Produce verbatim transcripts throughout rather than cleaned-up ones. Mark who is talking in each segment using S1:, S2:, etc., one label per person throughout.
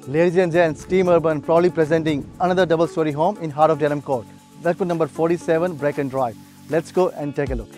S1: Ladies and gents, Team Urban proudly presenting another double-story home in heart of Denham Court. That's number forty-seven, Bracken Drive. Let's go and take a look.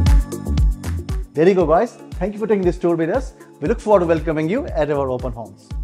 S1: There you go guys, thank you for taking this tour with us. We look forward to welcoming you at our open homes.